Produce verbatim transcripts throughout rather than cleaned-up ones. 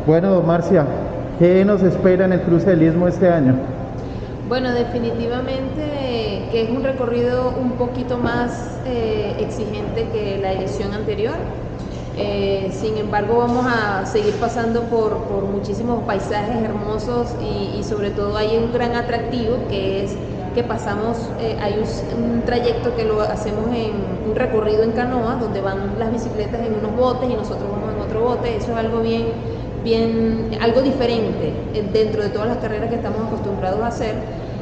Bueno, Marcia, ¿qué nos espera en el cruce del Istmo este año? Bueno, definitivamente eh, que es un recorrido un poquito más eh, exigente que la edición anterior. Eh, sin embargo, vamos a seguir pasando por, por muchísimos paisajes hermosos y, y sobre todo hay un gran atractivo que es que pasamos, eh, hay un, un trayecto que lo hacemos en un recorrido en canoa, donde van las bicicletas en unos botes y nosotros vamos en otro bote. Eso es algo bien, bien, algo diferente dentro de todas las carreras que estamos acostumbrados a hacer.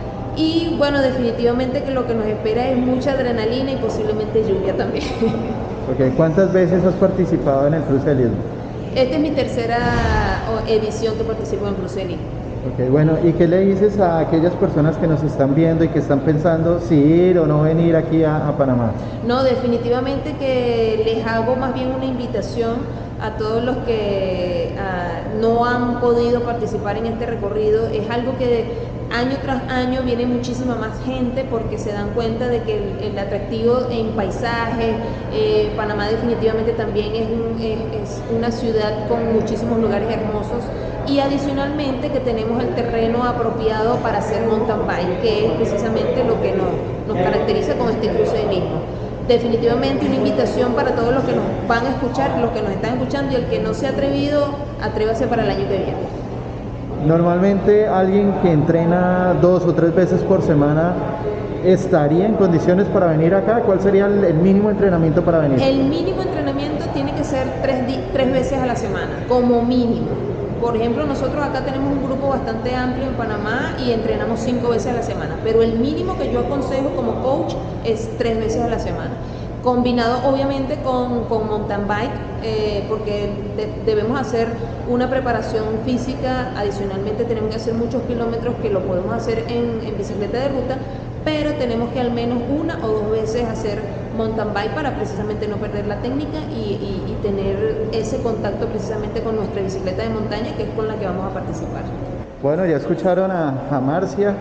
Y bueno, definitivamente que lo que nos espera es mucha adrenalina y posiblemente lluvia también. Okay. ¿Cuántas veces has participado en el cruce del Istmo? Esta es mi tercera edición que participo en Cruce del Istmo. Okay, bueno, ¿y qué le dices a aquellas personas que nos están viendo y que están pensando si ir o no venir aquí a, a Panamá? No, definitivamente que les hago más bien una invitación a todos los que uh, no han podido participar en este recorrido. Es algo que año tras año viene muchísima más gente porque se dan cuenta de que el, el atractivo en paisaje, eh, Panamá definitivamente también es, un, es, es una ciudad con muchísimos lugares hermosos, y adicionalmente que tenemos el terreno apropiado para hacer mountain bike, que es precisamente lo que nos, nos caracteriza con este cruce del Istmo. Definitivamente una invitación para todos los que nos van a escuchar, los que nos están escuchando, y el que no se ha atrevido, atrévase para el año que viene. Normalmente alguien que entrena dos o tres veces por semana estaría en condiciones para venir acá. ¿Cuál sería el, el mínimo entrenamiento para venir? El mínimo entrenamiento tiene que ser tres, tres veces a la semana, como mínimo. Por ejemplo, nosotros acá tenemos un grupo bastante amplio en Panamá y entrenamos cinco veces a la semana, pero el mínimo que yo aconsejo como coach es tres veces a la semana, combinado obviamente con, con mountain bike, eh, porque de, debemos hacer una preparación física. Adicionalmente tenemos que hacer muchos kilómetros que lo podemos hacer en, en bicicleta de ruta, pero tenemos que al menos una o dos veces hacer mountain bike para precisamente no perder la técnica y, y, y tener ese contacto precisamente con nuestra bicicleta de montaña, que es con la que vamos a participar. Bueno, ya escucharon a, a Marcia,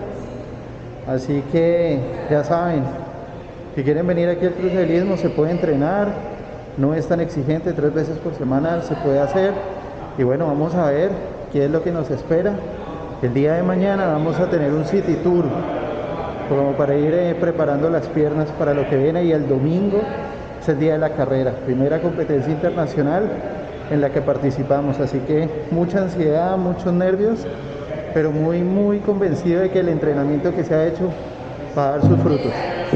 así que ya saben, si quieren venir aquí al cruce del Istmo se puede entrenar, no es tan exigente, tres veces por semana se puede hacer. Y bueno, vamos a ver qué es lo que nos espera. El día de mañana vamos a tener un city tour como para ir eh, preparando las piernas para lo que viene, y el domingo es el día de la carrera, primera competencia internacional en la que participamos, así que mucha ansiedad, muchos nervios, pero muy muy convencido de que el entrenamiento que se ha hecho va a dar sus frutos.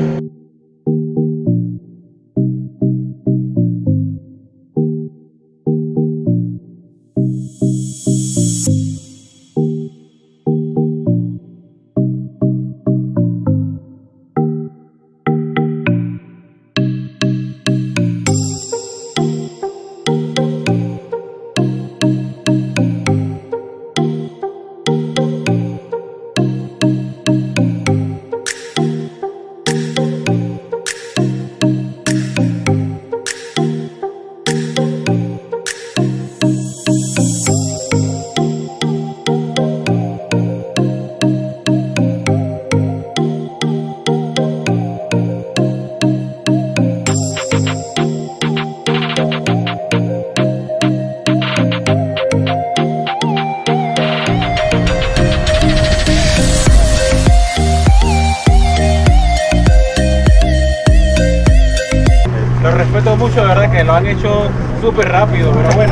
Respeto mucho, de verdad que lo han hecho súper rápido, pero bueno,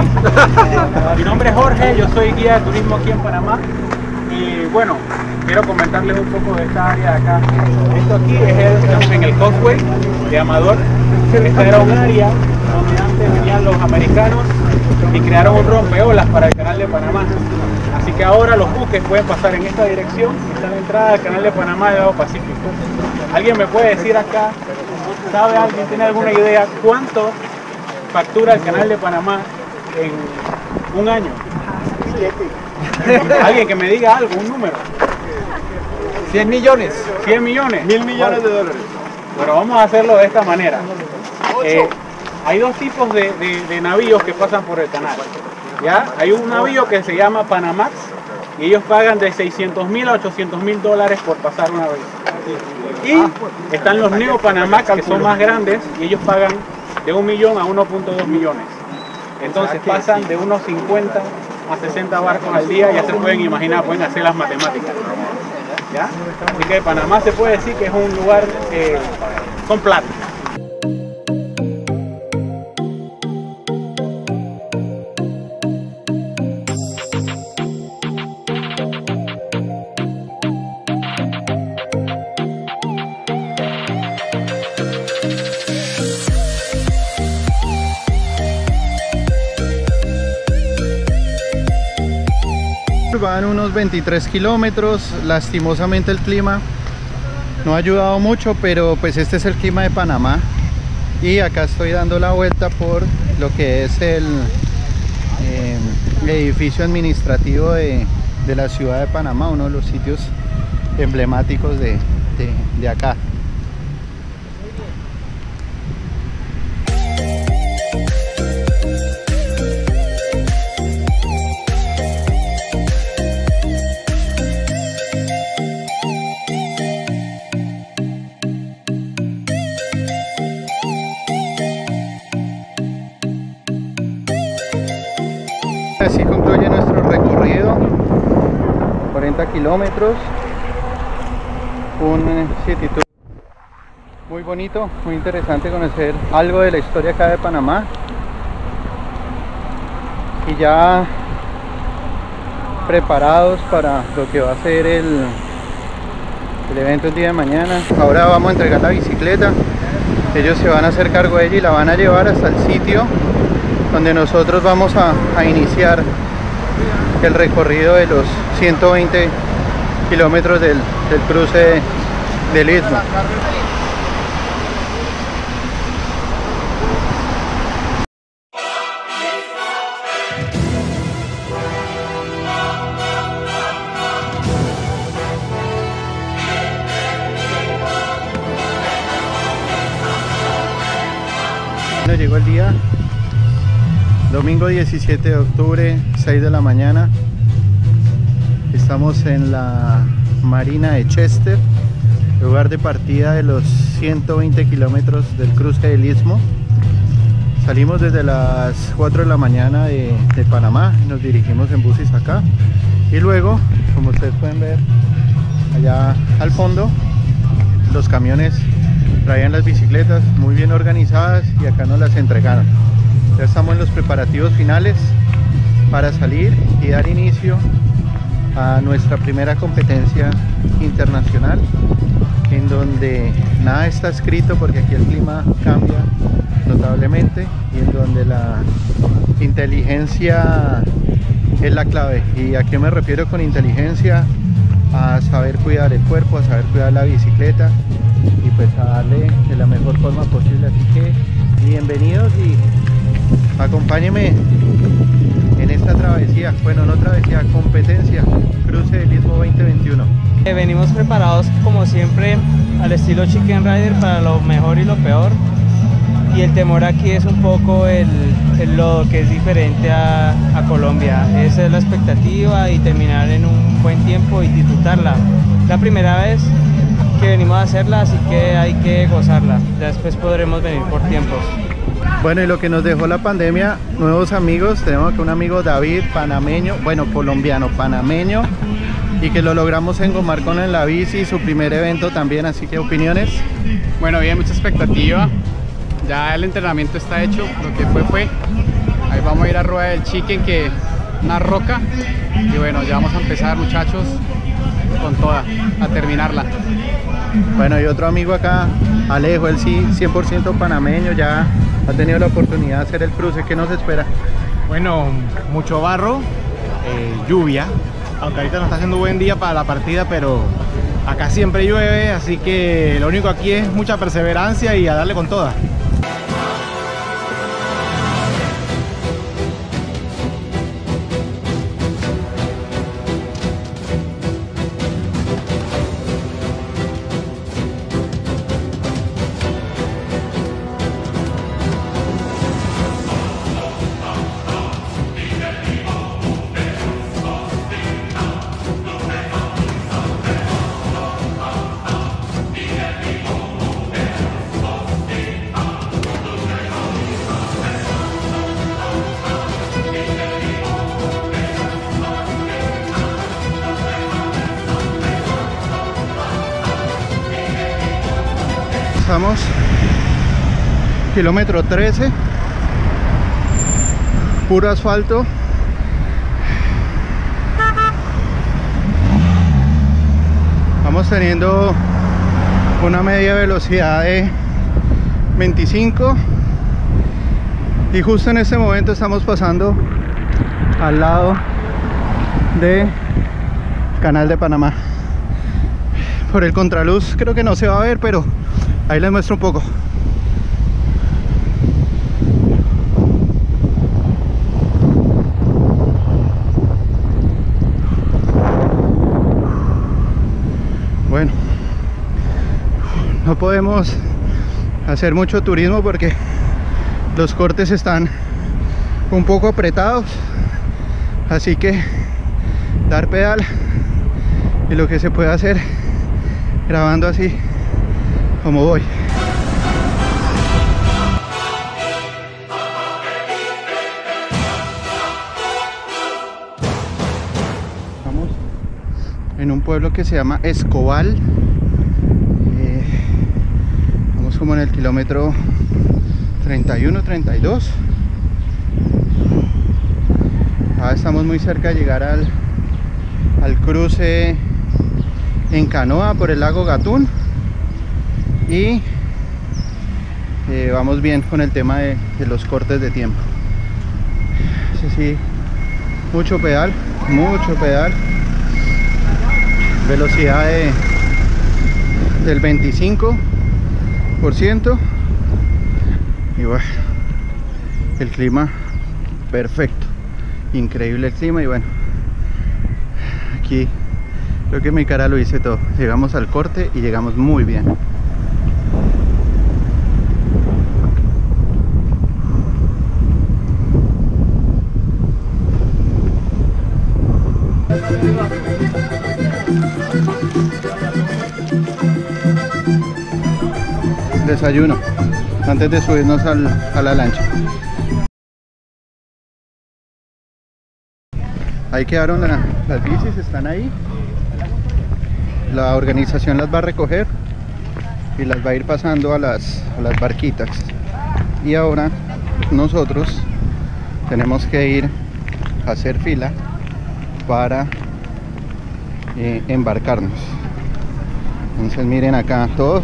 ok. Mi nombre es Jorge, yo soy guía de turismo aquí en Panamá y bueno, quiero comentarles un poco de esta área de acá. Esto aquí es el, en el Causeway de Amador. Esta era un área donde antes venían los americanos y crearon un rompeolas para el canal de Panamá. Así que ahora los buques pueden pasar en esta dirección, esta es la entrada al canal de Panamá del lado Pacífico. ¿Alguien me puede decir acá? ¿Sabe alguien, tiene alguna idea cuánto factura el canal de Panamá en un año? Alguien que me diga algo, un número. cien millones. cien millones. Mil millones de dólares. Bueno, vamos a hacerlo de esta manera. Eh, hay dos tipos de, de, de navíos que pasan por el canal. ¿Ya? Hay un navío que se llama Panamax y ellos pagan de seiscientos mil a ochocientos mil dólares por pasar una vez. Y están los Neo Panamax, que son más grandes, y ellos pagan de un millón a uno punto dos millones. Entonces pasan de unos cincuenta a sesenta barcos al día, ya se pueden imaginar, pueden hacer las matemáticas. ¿Ya? Así que Panamá se puede decir que es un lugar eh, con plata. Van unos veintitrés kilómetros, lastimosamente el clima no ha ayudado mucho, pero pues este es el clima de Panamá y acá estoy dando la vuelta por lo que es el eh, edificio administrativo de, de la ciudad de Panamá, uno de los sitios emblemáticos de, de, de acá. Así concluye nuestro recorrido, cuarenta kilómetros, un city tour muy bonito, muy interesante conocer algo de la historia acá de Panamá. Y ya preparados para lo que va a ser el, el evento el día de mañana. Ahora vamos a entregar la bicicleta, ellos se van a hacer cargo de ella y la van a llevar hasta el sitio donde nosotros vamos a, a iniciar el recorrido de los ciento veinte kilómetros del, del cruce del Istmo. Bueno, llegó el día. Domingo diecisiete de octubre, seis de la mañana. Estamos en la marina de Chester, lugar de partida de los ciento veinte kilómetros del cruce del Istmo. Salimos desde las cuatro de la mañana de, de Panamá y nos dirigimos en buses acá. Y luego, como ustedes pueden ver allá al fondo, los camiones traían las bicicletas muy bien organizadas y acá nos las entregaron. Ya estamos en los preparativos finales para salir y dar inicio a nuestra primera competencia internacional, en donde nada está escrito porque aquí el clima cambia notablemente y en donde la inteligencia es la clave. ¿Y a qué me refiero con inteligencia? A saber cuidar el cuerpo, a saber cuidar la bicicleta y pues a darle de la mejor forma posible. Así que bienvenidos y acompáñenme en esta travesía, bueno, no travesía, competencia, cruce del Istmo veinte veintiuno. Venimos preparados como siempre al estilo Chicken Rider para lo mejor y lo peor, y el temor aquí es un poco el, el lodo, que es diferente a, a Colombia. Esa es la expectativa, y terminar en un buen tiempo y disfrutarla. La primera vez que venimos a hacerla, así que hay que gozarla, ya después podremos venir por tiempos. Bueno, y lo que nos dejó la pandemia, nuevos amigos. Tenemos aquí un amigo David, panameño, bueno, colombiano, panameño, y que lo logramos engomar con en la bici, su primer evento también, así que opiniones. Bueno, bien, mucha expectativa. Ya el entrenamiento está hecho, lo que fue fue. Ahí vamos a ir a Rueda del Chicken, que es una roca. Y bueno, ya vamos a empezar, muchachos, con toda, a terminarla. Bueno, y otro amigo acá, Alejo, él sí, cien por ciento panameño, ya ha tenido la oportunidad de hacer el cruce. ¿Qué nos espera? Bueno, mucho barro, eh, lluvia, aunque ahorita no está haciendo buen día para la partida, pero acá siempre llueve, así que lo único aquí es mucha perseverancia y a darle con toda. pasamos kilómetro trece, puro asfalto. Vamos teniendo una media velocidad de veinticinco y justo en este momento estamos pasando al lado del Canal de Panamá. Por el contraluz creo que no se va a ver, pero ahí les muestro un poco. Bueno, no podemos hacer mucho turismo porque los cortes están un poco apretados, así que dar pedal y lo que se puede hacer grabando así como voy. Estamos en un pueblo que se llama Escobal. Eh, vamos como en el kilómetro treinta y uno, treinta y dos. Ahora estamos muy cerca de llegar al, al cruce en canoa por el lago Gatún y eh, vamos bien con el tema de, de los cortes de tiempo. Sí, sí, mucho pedal, mucho pedal, velocidad de, del veinticinco por ciento y bueno, el clima perfecto, increíble el clima. Y bueno, aquí creo que mi cara lo hice todo. Llegamos al corte y llegamos muy bien. Desayuno antes de subirnos al, a la lancha. Ahí quedaron la, las bicis, están ahí. La organización las va a recoger y las va a ir pasando a las, a las barquitas. Y ahora nosotros tenemos que ir a hacer fila para eh, embarcarnos. Entonces miren acá todos.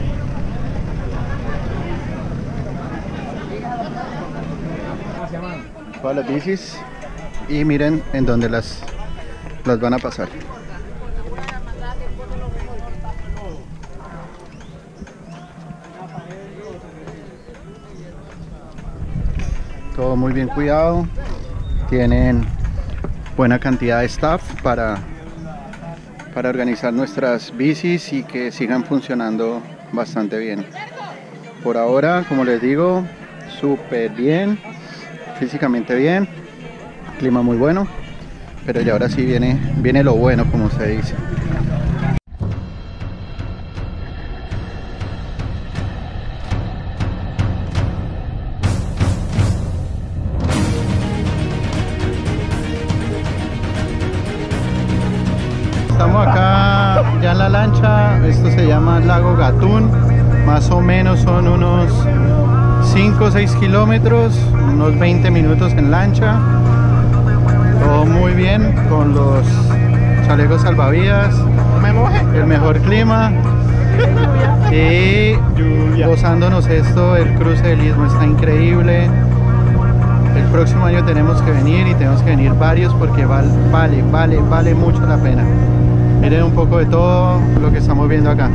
Todas las bicis y miren en dónde las, las van a pasar. Todo muy bien cuidado, tienen buena cantidad de staff para, para organizar nuestras bicis y que sigan funcionando bastante bien. Por ahora, como les digo, súper bien, físicamente bien, clima muy bueno, pero ya ahora sí viene, viene lo bueno, como se dice. Estamos acá ya en la lancha. Esto se llama Lago Gatún, más o menos son unos cinco o seis kilómetros, unos veinte minutos en lancha. Todo muy bien, con los chalecos salvavidas, el mejor clima y gozándonos esto. El cruce del istmo está increíble. El próximo año tenemos que venir y tenemos que venir varios porque vale, vale, vale, vale mucho la pena. Miren un poco de todo lo que estamos viendo acá.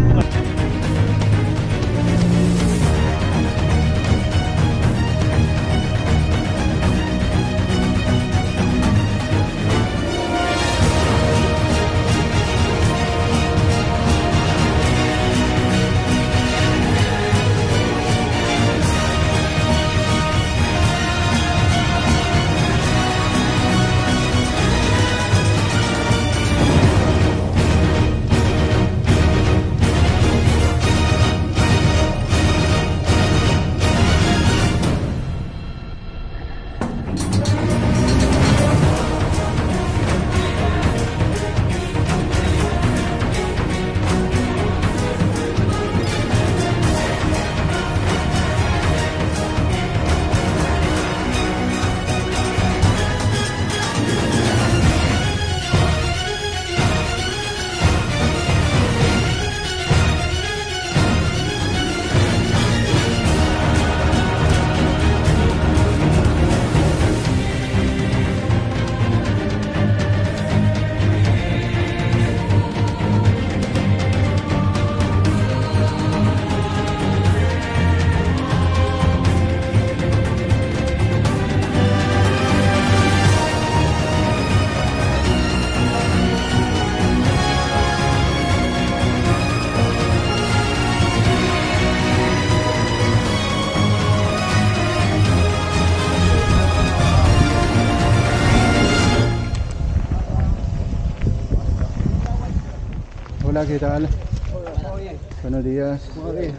Hola, ¿qué tal? Buenos días. Buenos días.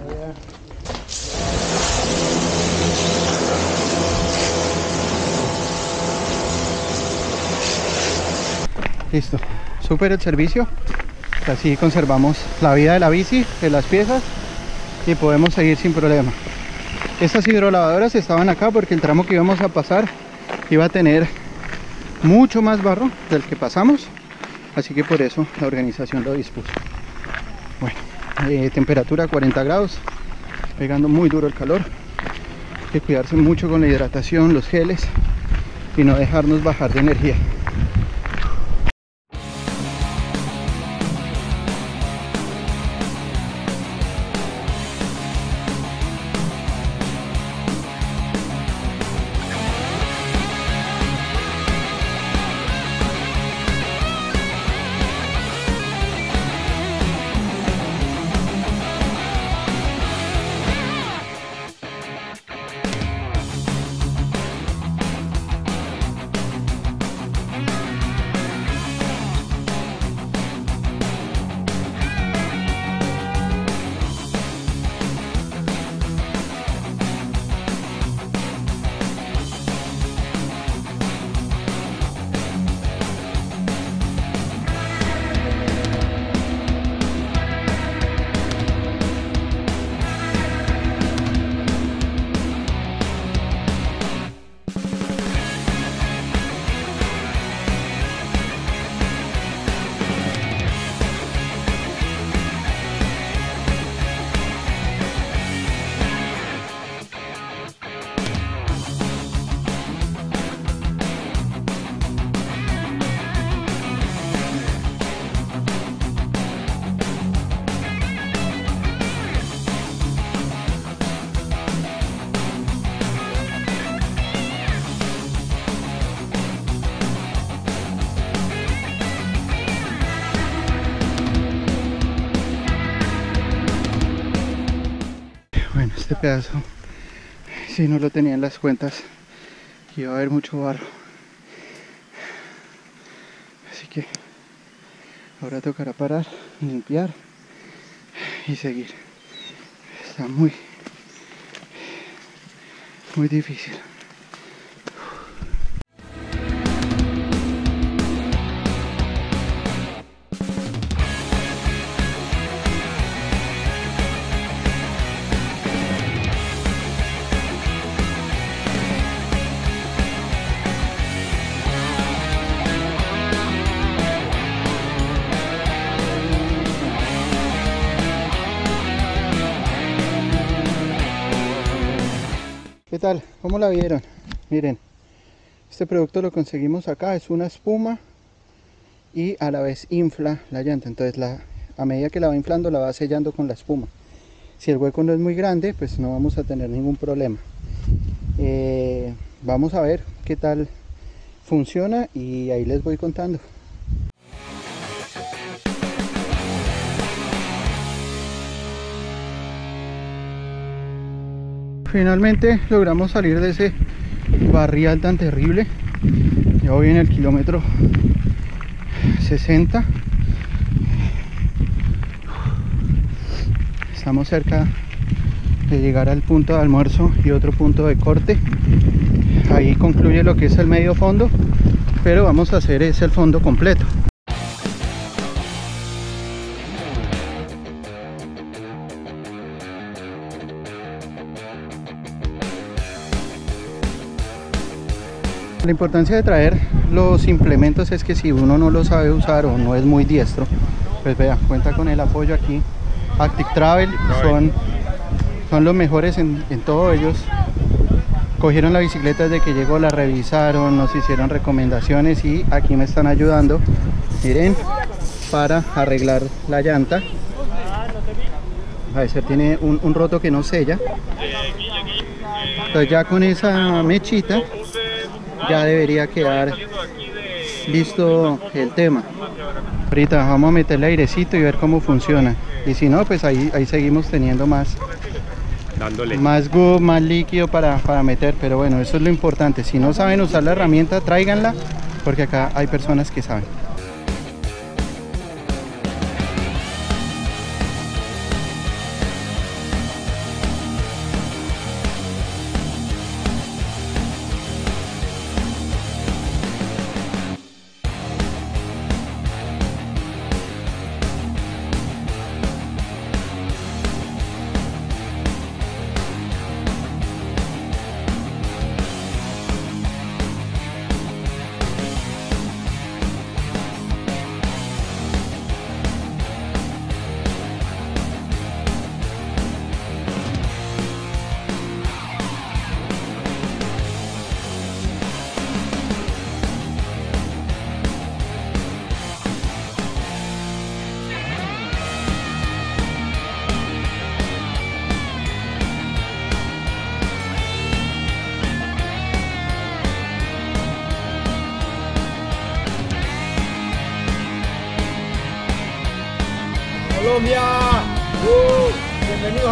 Listo, súper el servicio. Así conservamos la vida de la bici, de las piezas, y podemos seguir sin problema. Estas hidrolavadoras estaban acá porque el tramo que íbamos a pasar iba a tener mucho más barro del que pasamos, así que por eso la organización lo dispuso. Bueno, eh, temperatura cuarenta grados, pegando muy duro el calor. Hay que cuidarse mucho con la hidratación, los geles, y no dejarnos bajar de energía. Este pedazo, si no lo tenía en las cuentas, iba a haber mucho barro, así que ahora tocará parar, limpiar y seguir. Está muy muy difícil. ¿Qué tal? ¿Cómo la vieron? Miren, este producto lo conseguimos acá, es una espuma y a la vez infla la llanta, entonces la, a medida que la va inflando la va sellando con la espuma. Si el hueco no es muy grande, pues no vamos a tener ningún problema. Eh, vamos a ver qué tal funciona y ahí les voy contando. Finalmente logramos salir de ese barrial tan terrible. Ya voy en el kilómetro sesenta. Estamos cerca de llegar al punto de almuerzo y otro punto de corte. Ahí concluye lo que es el medio fondo, pero vamos a hacer es el fondo completo. La importancia de traer los implementos es que si uno no lo sabe usar o no es muy diestro, pues vea, cuenta con el apoyo aquí. Active Travel son, son los mejores en, en todo. Ellos cogieron la bicicleta desde que llegó, la revisaron, nos hicieron recomendaciones y aquí me están ayudando, miren, para arreglar la llanta. A veces tiene un, un roto que no sella, entonces ya con esa mechita ya debería quedar listo el tema. Ahorita vamos a meterle airecito y ver cómo funciona, y si no, pues ahí, ahí seguimos teniendo más dándole más go, más líquido para, para meter, pero bueno, eso es lo importante. Si no saben usar la herramienta, tráiganla, porque acá hay personas que saben.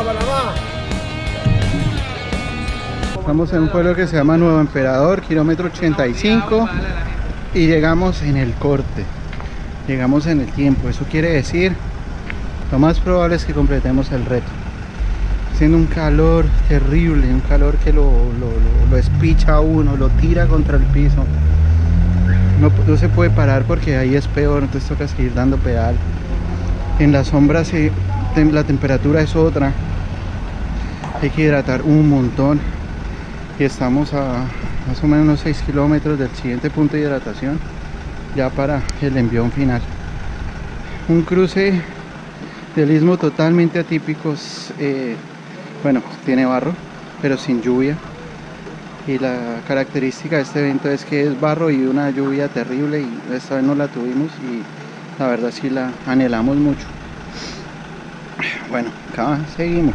Panamá! Estamos en un pueblo que se llama Nuevo Emperador, kilómetro ochenta y cinco, y llegamos en el corte, llegamos en el tiempo. Eso quiere decir, lo más probable es que completemos el reto. Haciendo un calor terrible, un calor que lo, lo, lo, lo espicha a uno, lo tira contra el piso. No, no se puede parar porque ahí es peor, entonces toca seguir dando pedal. En la sombra se, tem, la temperatura es otra, hay que hidratar un montón. Y estamos a más o menos unos seis kilómetros del siguiente punto de hidratación, ya para el envión final. Un cruce del istmo totalmente atípico. eh, bueno, tiene barro pero sin lluvia, y la característica de este evento es que es barro y una lluvia terrible, y esta vez no la tuvimos y la verdad sí la anhelamos mucho. Bueno, acá seguimos.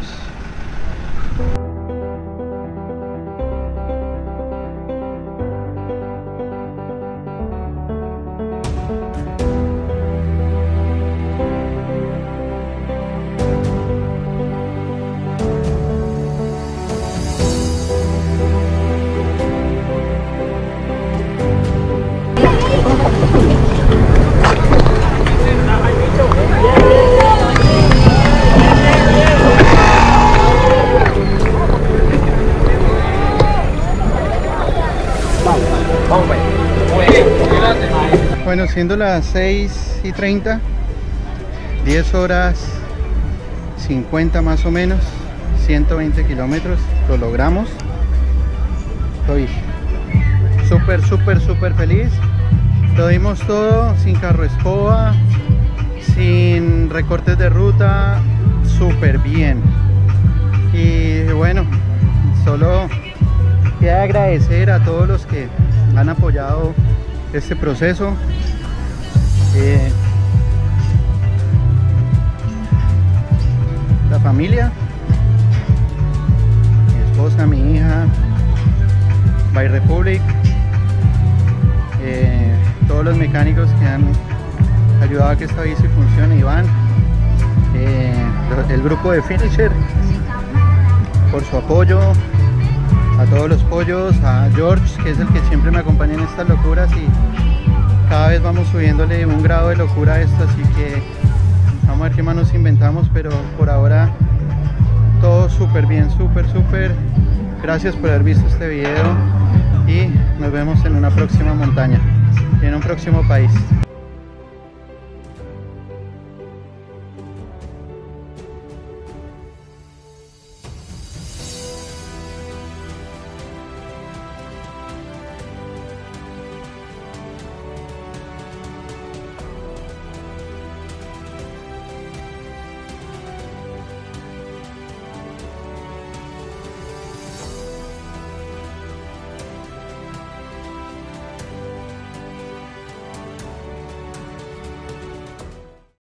Bueno, siendo las seis y treinta, diez horas cincuenta más o menos, ciento veinte kilómetros, lo logramos. Estoy súper, súper, súper feliz. Lo dimos todo, sin carro escoba, sin recortes de ruta, súper bien. Y bueno, solo queda agradecer a todos los que han apoyado este proceso. Eh, la familia, mi esposa, mi hija, By Republic, eh, todos los mecánicos que han ayudado a que esta bici funcione, Iván, eh, el grupo de Finisher por su apoyo, a todos los pollos, a George, que es el que siempre me acompaña en estas locuras, y cada vez vamos subiéndole un grado de locura a esto, así que vamos a ver qué más nos inventamos, pero por ahora todo súper bien, súper, súper. Gracias por haber visto este video y nos vemos en una próxima montaña y en un próximo país.